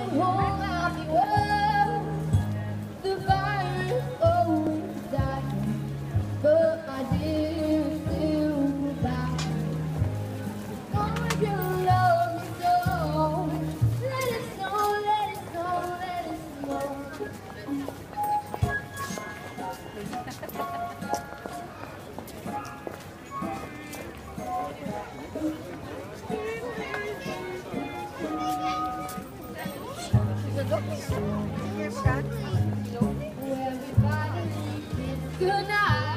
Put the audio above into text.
whole happy world. The fire is always dying, but my dear is still back. God, you love me so. Let it snow, let it snow, let it snow. Everybody, good night.